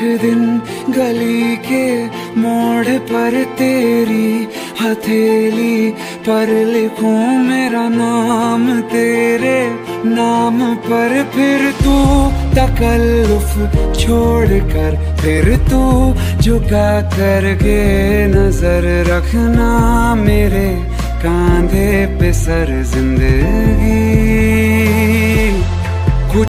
दिन गली के मोड़ पर तेरी हथेली पर लिखूं मेरा नाम तेरे नाम पर, फिर तू तकल्लुफ छोड़ कर फिर तू झुका करके नजर रखना मेरे कांधे पे सर जिंदगी।